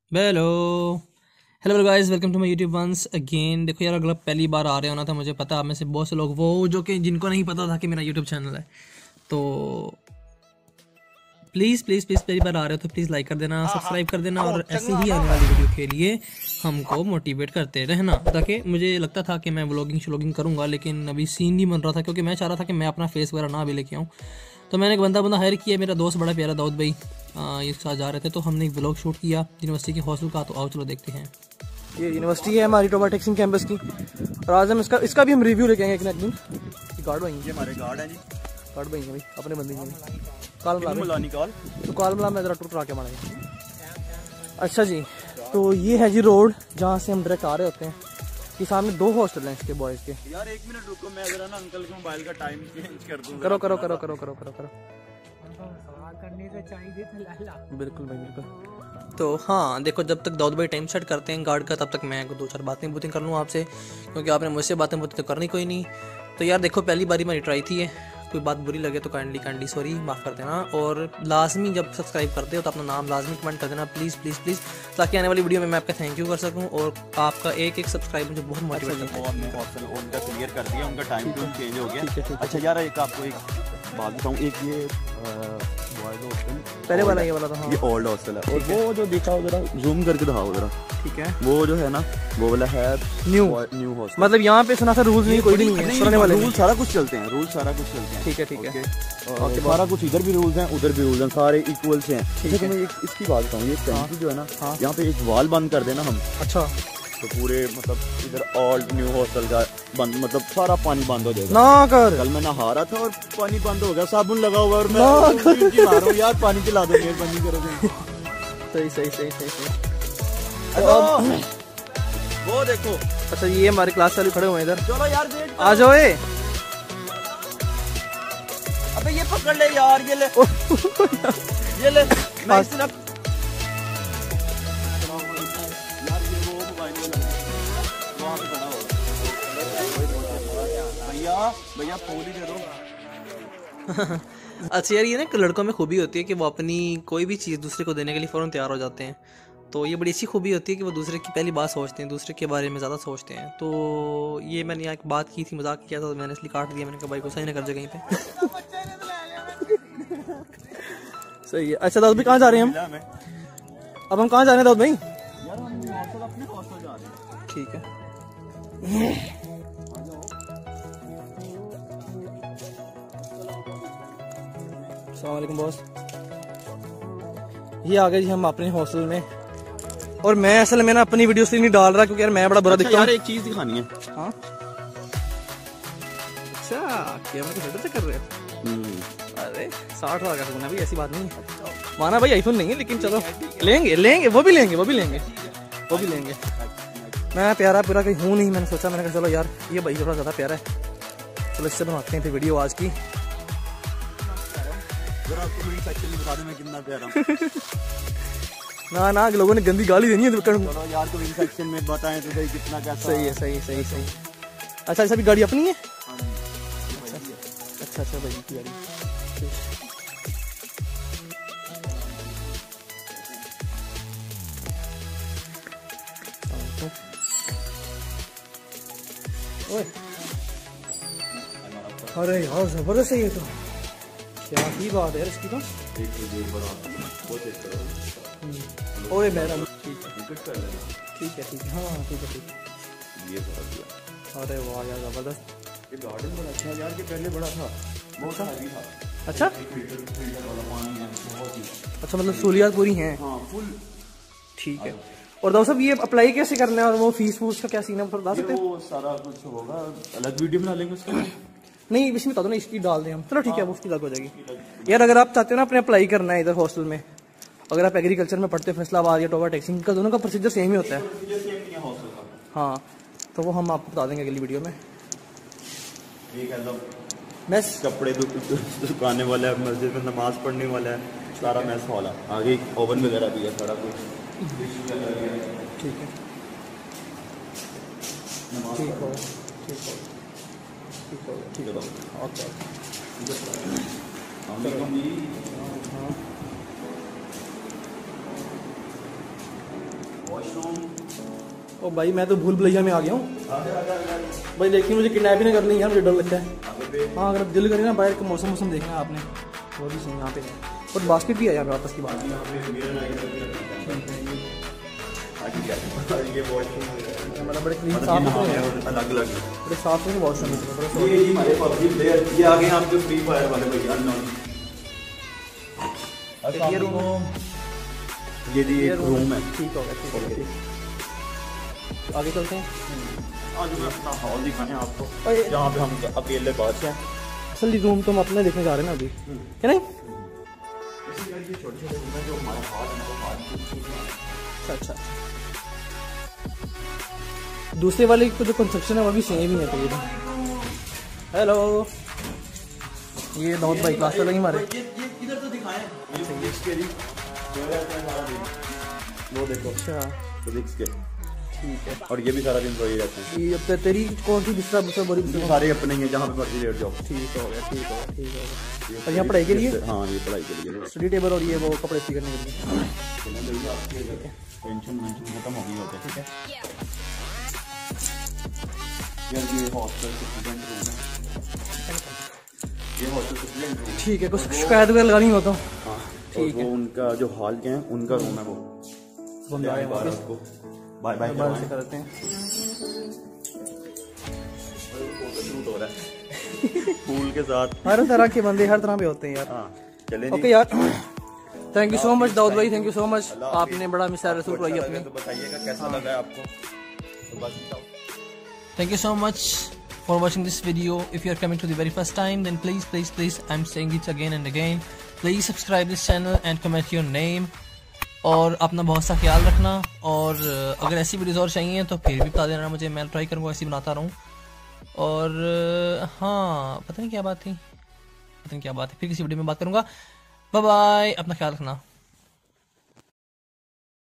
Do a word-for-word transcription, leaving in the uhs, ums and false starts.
Hello hello guys, welcome to my YouTube once again. देखो यार, अगर पहली बार आ रहे हो ना तो मुझे पता है आप में से बहुत से लोग वो जो कि जिनको नहीं पता था कि मेरा यूट्यूब चैनल है, तो प्लीज़ प्लीज़ प्लीज़ पहली बार आ रहे हो तो प्लीज़ लाइक कर देना, सब्सक्राइब कर देना और ऐसे ही आने वाली वीडियो के लिए हमको मोटिवेट करते रहना। ताकि मुझे लगता था कि मैं व्लॉगिंग श्लॉगिंग करूँगा, लेकिन अभी सीन नहीं बन रहा था क्योंकि मैं चाह रहा था कि मैं अपना फेस वगैरह ना भी लेके आऊँ। तो मैंने एक बंदा बंदा हायर किया, मेरा दोस्त बड़ा प्यारा दाऊद भाई, ये साथ जा रहे थे तो हमने एक व्लॉग शूट किया यूनिवर्सिटी के हॉस्टल का। तो आओ चलो देखते हैं। ये यूनिवर्सिटी है हमारी टोबा टेक्सिंग कैंपस की, और आज हम इसका इसका भी हम रिव्यू लेके आएंगे एक ना एक दिन। गार्ड भाई ये हमारे गार्ड हैं जी, गार्ड भाई भाई अपने बंदे हैं। कॉल मिला कॉल तो कॉल मिला मैं जरा टूर करा के मारेंगे। अच्छा जी, तो ये है जी रोड जहाँ से हम डायरेक्ट आ रहे होते हैं। ये सामने दो हॉस्टल हैं इसके बॉयज़ के। यार एक मिनट रुको, मैं जरा ना अंकल के मोबाइल का टाइम चेंज कर दूंगा। करो करो करो करो करो करो करो करने से चाहिए बिल्कुल भाई बिल्कुल। तो हाँ देखो, जब तक दाऊद भाई टाइम सेट करते हैं गार्ड का, तब तक मैं दो चार बातें बुतें कर लूँ आपसे, क्योंकि आपने मुझसे बातें बुतें तो करनी कोई नहीं। तो यार देखो, पहली बारी मेरी ट्राई थी, है कोई बात बुरी लगे तो काइंडली काइंडली सॉरी, माफ़ कर देना। और लाजमी जब सब्सक्राइब करते हो तो अपना नाम लाजमी कमेंट कर देना प्लीज़ प्लीज़ प्लीज़, ताकि आने वाली वीडियो में मैं आपका थैंक यू कर सकूं। और आपका एक एक सब्सक्राइब मुझे बहुत मोटिवेट करता है। हमने हॉस्टल उनका क्लियर कर दिया, उनका टाइम टू चेंज हो गया। अच्छा यार, एक आपको एक बात बताऊँ, एक ये बॉयज हॉस्टल पहले वाला ये वाला था, हाँ ये ओल्ड हॉस्टल है, और वो जो दिखाओ जरा जूम करके दिखाओ जरा, ठीक है। वो जो है ना वो वाला है न्यू न्यू हॉस्टल। मतलब यहाँ पे सुना था रूल्स नहीं, कोई भी नहीं है, सुनाने वाले रूल सारा कुछ चलते हैं, रूल सारा कुछ चलते हैं। ठीक है ठीक है, और सारा कुछ इधर भी रूल्स हैं उधर भी रूल्स हैं, सारे इक्वल से हैं। ठीक है, मैं एक इसकी बात बताऊँ, ये टैंकी जो है ना, यहाँ पे एक वाल बंद कर देना हम, अच्छा तो पूरे मतलब इधर ओल्ड न्यू हॉस्टल का बंद, मतलब सारा पानी बंद हो जाएगा। ना कर कल मैं नहा रहा था और पानी बंद हो गया, साबुन लगा हुआ और मैं उल्टी मार रहा हूं, यार पानी पिला दो, मेहरबानी करोगे। सही सही सही सही सही। तो वो देखो, अच्छा ये हमारे क्लास वाले खड़े हुए हैं इधर, चलो यार वेट आ जाओ। ए अबे ये पकड़ ले यार, ये ले ये ले मैं इसे रख यार, ये वो मोबाइल वहां पे खड़ा हो। भैया भैया फोन ही दे दो। अच्छा यार, ये ना लड़कों में खूबी होती है कि वो अपनी कोई भी चीज़ दूसरे को देने के लिए फ़ौरन तैयार हो जाते हैं। तो ये बड़ी अच्छी खूबी होती है कि वो दूसरे की पहली बात सोचते हैं, दूसरे के बारे में ज़्यादा सोचते हैं। तो ये मैंने यहाँ एक बात की थी, मजाक किया था, तो मैंने इसलिए काट दिया। मैंने कहा भाई गुस्सा ही ना कर जाए कहीं पे। सही है। अच्छा दाऊद भाई कहाँ जा रहे हैं हम? अब हम कहाँ जा रहे हैं दाऊद भाई? यार हम हॉस्टल अपने हॉस्टल जा रहे हैं। ठीक है। अस्सलाम वालेकुम बॉस। ये आ गए जी हम अपने हॉस्टल में, और मैं असल में ना अपनी वीडियो से नहीं डाल रहा क्योंकि यार मैं बड़ा बुरा दिखता हूँ। यार एक चीज दिखानी है। हाँ अच्छा, क्या मैं तो कर रहे हो? अरे साठ हजार का फोन है भाई, ऐसी बात नहीं है। माना भाई आईफोन नहीं है, लेकिन चलो लेंगे लेंगे वो भी लेंगे वो भी लेंगे वो भी लेंगे। मैं प्यारा पूरा कहीं हूँ नहीं, मैंने सोचा, मैंने कहा चलो यार ये भाई थोड़ा ज़्यादा प्यारा है, चलो इससे बनवाते हैं फिर वीडियो आज की। ना ना लोगों ने गंदी गाली देनी है तो चलो यार कमेंट सेक्शन में बताएं तो सही कितना कैसा। सही है सही सही सही। अच्छा अच्छा, भी गाड़ी अपनी है? अच्छा अच्छा भाई की गाड़ी। अरे यार जबरदस्त है ये तो, क्या ही बात है इसकी तो। ओए मैडम ठीक है ठीक है ठीक है, हाँ ठीक है ठीक है। ये बहुत दिया। अरे वाह यार जबरदस्त। ये गार्डन बड़ा अच्छा है यार, के पहले बड़ा था, बहुत हैवी था। अच्छा फिल्टर वाला पानी है बहुत ही। अच्छा, मतलब सहूलियात पूरी हैं। हाँ फुल ठीक है। और दोस्त साहब ये अप्लाई कैसे करना है, और वो फीस फूस का क्या सीन है बता सकते हैं? वो सारा कुछ होगा, अलग वीडियो बना लेंगे उसका। नहीं इसमें बता दो ना, इसकी डाल दें हम, चलो ठीक है वो उसकी अलग हो जाएगी। यार अगर आप चाहते हो ना अपने अप्लाई करना है इधर हॉस्टल में, अगर आप एग्रीकल्चर में पढ़ते हो फैसलाबाद या टोबा टेक्सिंग का, दोनों का प्रोसीजर सेम ही होता है। हाँ तो वो हम आपको बता देंगे अगली वीडियो में। मैस कपड़े दुकाने वाला है, मस्जिद में नमाज पढ़ने वाला है, सारा मैस हॉल है, आगे ओवन वगैरह भी है, सारा कुछ। ठीक है ठीक हो ठीक हो ठीक हो ठीक है ओके हाँ ओ भाई मैं तो भूल भुलैया में आ गया हूँ भाई। देखिए मुझे किडनैप नहीं करनी है, मुझे डर लगता है। हाँ अगर दिल करे ना बाहर का मौसम मौसम देखना है आपने, वो भी सही यहाँ पे है। और बास्केट भी है यहाँ पे वापस की बात। मतलब बड़े क्लीन साफ सुथरे हैं, अलग अलग बड़े साफ सुथरे वॉशरूम है। ये हमारे पबजी प्लेयर ये आगे आपके फ्री फायर वाले भैया अननोन। ये रूम ये जी एक रूम है। ठीक हो गया, ठीक हो गया, ठीक। आगे चलते हैं। आज मैं अपना हॉल दिखाएं आपको जहाँ पे हम अकेले बादशाह हैं। असली रूम तो हम अपने देखने जा रहे हैं ना अभी, है नहीं? छोटे छोटे रूम है जो हमारा हॉल है वो हॉल। अच्छा अच्छा। दूसरे वाले को जो कंस्ट्रक्शन है वो भी सेम ही है तकरीबन। हेलो, ये दाऊद भाई क्लास पे लगे हमारे। इधर तो दिखाएं वो देखो। अच्छा फिजिक्स के ठीक है। और ये भी सारा दिन सोई रहते हैं। ये अब ते- तेरी कौन सी दूसरा दूसरा बोरी ये सारे अपने ही हैं जहाँ पे मर्जी लेट जाओ। ठीक हो गया, ठीक हो गया, ठीक हो गया। और यहाँ पढ़ाई के लिए हाँ ये पढ़ाई के लिए स्टडी टेबल और ये वो कपड़े इस्त्री करने के लिए। टेंशन वेंशन खत्म हो गई होता है। ठीक है यार ये हॉस्टल स्टूडेंट रूम है। ये हॉस्टल स्टूडेंट रूम ठीक है। कुछ शिकायत वगैरह लगानी हो तो हाँ। और वो उनका जो हॉल के हैं उनका रूम है वो बंदा है वापस उसको बाय बाय बाहर से करते हैं। हो रहा है फूल के साथ। हर तरह के बंदे हर तरह पे होते हैं यार। हाँ चलें ओके यार, thank you so much Dawood भाई, थैंक यू सो मच। आपने बड़ा मिसाल रसूल करवाई अपनी। तो बताइएगा कैसा लगा आपको। Thank you so much for watching this video. If you are coming to the very first time, then please, please, please, I'm saying it again and again. Please subscribe this channel and comment your name. और अपना बहुत सा ख्याल रखना। और अगर ऐसी videos और चाहिए तो फिर भी बता देना मुझे, मैं ट्राई करूँगा ऐसी बनाता रहूँ। और हाँ पता नहीं क्या बात थी, पता नहीं क्या बात है, फिर किसी वीडियो में बात करूँगा। बाय बाय, अपना ख्याल रखना।